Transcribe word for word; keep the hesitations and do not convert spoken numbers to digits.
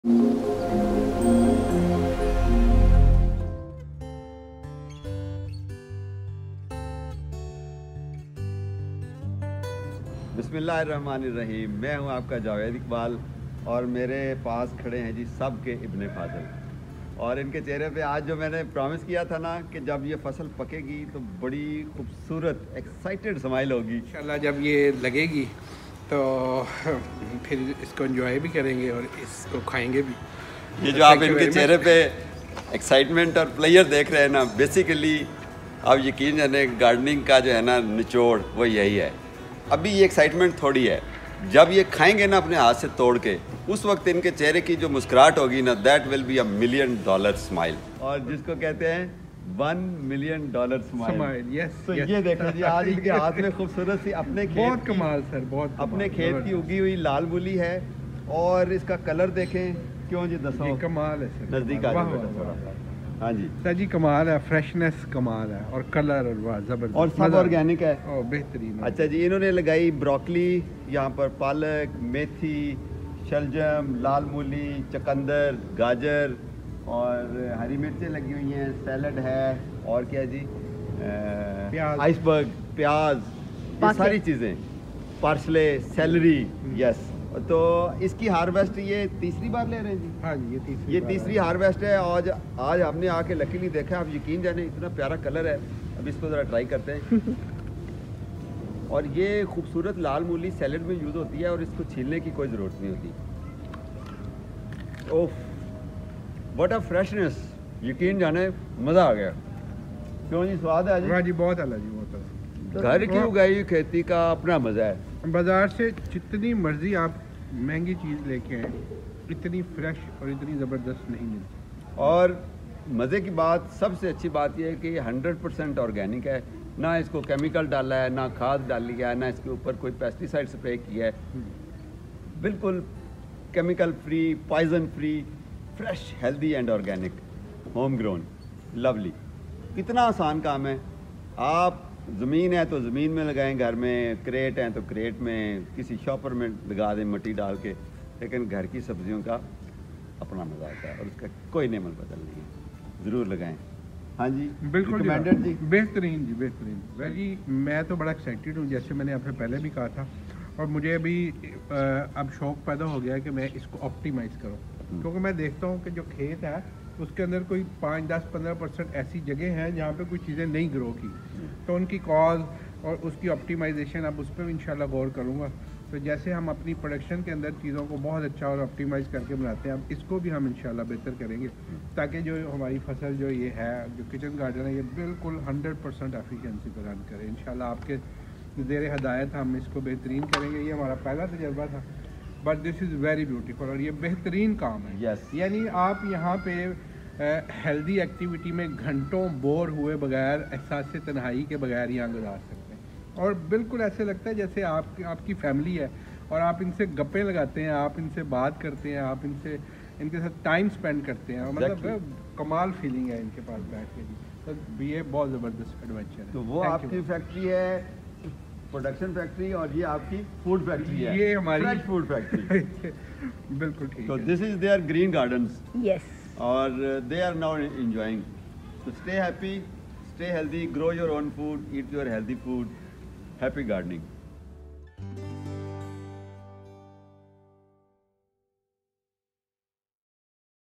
बिस्मिल्लाहिर्रहमानिर्रहीम। मैं हूं आपका जावेद इकबाल और मेरे पास खड़े हैं जी सब के इब्ने फाजल। और इनके चेहरे पे आज जो मैंने प्रॉमिस किया था ना कि जब ये फसल पकेगी तो बड़ी खूबसूरत एक्साइटेड स्माइल होगी। इंशाल्लाह जब ये लगेगी तो फिर इसको एंजॉय भी करेंगे और इसको खाएंगे भी। ये जो आप इनके चेहरे पे एक्साइटमेंट और प्लेयर देख रहे हैं ना, बेसिकली आप यकीन जाने गार्डनिंग का जो है ना निचोड़ वो यही है। अभी ये एक्साइटमेंट थोड़ी है, जब ये खाएंगे ना अपने हाथ से तोड़ के, उस वक्त इनके चेहरे की जो मुस्कुराहट होगी ना, that will be a million dollar smile. और जिसको कहते हैं one million dollar smile. Yes, तो यस। ये देखो जी, आज इनके हाथ में खूबसूरत सी अपने खेत बहुत की, कमाल सर, बहुत अपने कमाल, खेत की उगी हुई लाल मूली है। और इसका कलर देखें, क्यों जी दसो, ये कमाल है सर, नजदीक आ वाह, जाओ वाह, बेटा वाह। थोड़ा। हाँ जी सर जी कमाल है, फ्रेशनेस कमाल है और कलर और वाह जबरदस्त, और सब मज़ा- ऑर्गेनिक है। ओ बेहतरीन है। अच्छा जी, इन्होंने लगाई ब्रोकली, यहाँ पर पालक, मेथी, शलजम, लाल मूली, चकंदर, गाजर और हरी मिर्चें लगी हुई हैं, सैलड है और क्या जी, प्याज। आइसबर्ग, प्याज, ये सारी चीज़ें, पार्सले, सैलरी। यस, तो इसकी हार्वेस्ट ये तीसरी बार ले रहे हैं जी। हाँ जी, ये तीसरी ये बार तीसरी है। हार्वेस्ट है। आज आज हमने आके लकीली देखा, आप यकीन जाने इतना प्यारा कलर है। अब इसको ज़रा ट्राई करते हैं। और ये खूबसूरत लाल मूली सैलेड में यूज़ होती है और इसको छीलने की कोई ज़रूरत नहीं होती। ओह व्हाट अ फ्रेशनेस, यकीन जाने मज़ा आ गया। क्यों जी, स्वाद है वाह जी। जी, बहुत अलग जी, बहुत अलग। घर की उगाई हुई खेती का अपना मज़ा है। बाजार से जितनी मर्जी आप महंगी चीज़ लेके आए, इतनी फ्रेश और इतनी ज़बरदस्त नहीं मिलती। और मज़े की बात, सबसे अच्छी बात यह है कि ये हंड्रेड परसेंट ऑर्गेनिक है। ना इसको केमिकल डाला है, ना खाद डाली है, ना इसके ऊपर कोई पेस्टिसाइड स्प्रे किया है। बिल्कुल chemical free, poison free, fresh, healthy and organic, home grown, lovely. कितना आसान काम है। आप ज़मीन है तो ज़मीन में लगाएं, घर में क्रेट हैं तो क्रेट में, किसी शॉपर में लगा दें मिट्टी डाल के। लेकिन घर की सब्जियों का अपना मज़ा आता है और उसका कोई नेमल बदल नहीं है। ज़रूर लगाएं। हाँ जी, बिल्कुल रिकमेंडेड जी, बेहतरीन जी, बेहतरीन। वैसे मैं तो बड़ा एक्साइटेड हूँ, जैसे मैंने आपसे पहले भी कहा था। और मुझे अभी आ, अब शौक़ पैदा हो गया है कि मैं इसको ऑप्टिमाइज़ करूँ, क्योंकि मैं देखता हूँ कि जो खेत है उसके अंदर कोई पाँच दस पंद्रह परसेंट ऐसी जगह हैं जहाँ पे कोई चीज़ें नहीं ग्रो की, तो उनकी कॉज और उसकी ऑप्टिमाइजेशन, अब उस पर भी इंशाल्लाह गौर करूँगा। तो जैसे हम अपनी प्रोडक्शन के अंदर चीज़ों को बहुत अच्छा और ऑप्टिमाइज़ करके बनाते हैं, अब इसको भी हम इंशाल्लाह बेहतर करेंगे, ताकि जो हमारी फसल जो ये है, जो किचन गार्डन है, ये बिल्कुल हंड्रेड परसेंट एफिशिएंसी पर रन करे। इंशाल्लाह आपके ज़ेर हिदायत हम इसको बेहतरीन करेंगे। ये हमारा पहला तजर्बा था, but this is very beautiful और ये बेहतरीन काम है। Yes. यानी आप यहाँ पे हेल्दी एक्टिविटी में घंटों बोर हुए बगैर, एहसास तन्हाई के बगैर यहाँ गुजार सकते हैं। और बिल्कुल ऐसे लगता है जैसे आप आपकी फैमिली है और आप इनसे गप्पे लगाते हैं, आप इनसे बात करते हैं, आप इनसे इनके साथ टाइम स्पेंड करते हैं। Exactly. मतलब कमाल फीलिंग है इनके पास बैठ के जी। तो ये बहुत ज़बरदस्त एडवेंचर है। तो वो Thank आपकी you. फैक्ट्री है, प्रोडक्शन फैक्ट्री, और ये आपकी फूड फैक्ट्री है, ये हमारी फ्रेश फूड फैक्ट्री। बिल्कुल ठीक तो है। This is their green gardens Yes. और दे आर नाउ एंजॉयिंग। तो stay happy, stay healthy, grow your own food, eat your healthy food, happy gardening.